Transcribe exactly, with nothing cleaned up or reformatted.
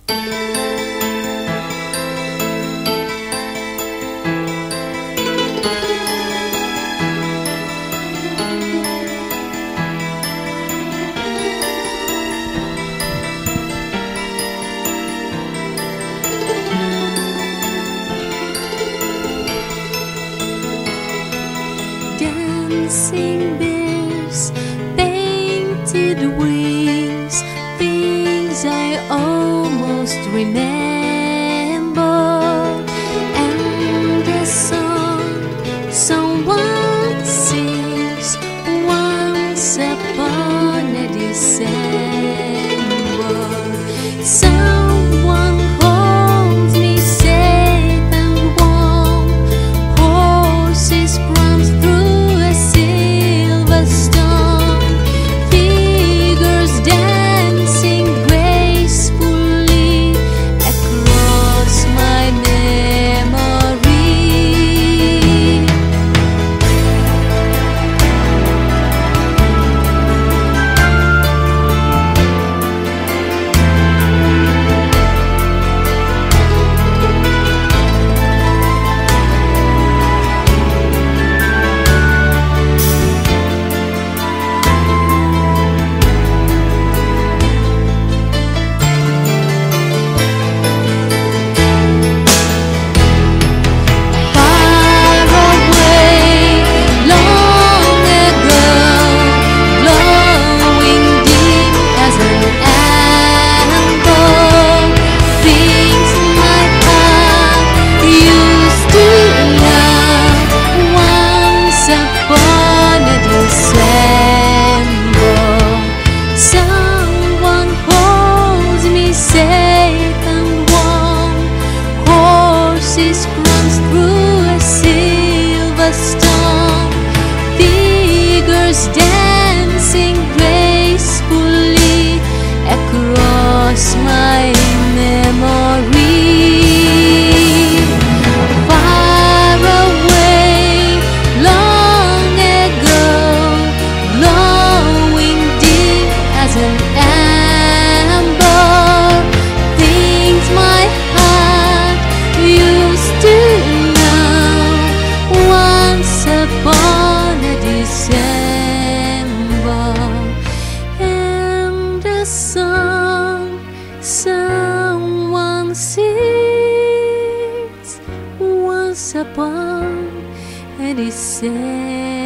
Dancing bears, painted wings, things I almost remember. And the song someone sings once upon a December. Someone holds me safe and warm. Horses prance through a silver storm. Figures dancing gracefully across my memory. Runs through a silver storm. Figures dancing gracefully across my memory. Far away, long ago, glowing deep as an amber, things my heart used to know once upon a December. And a song someone sings once upon a December.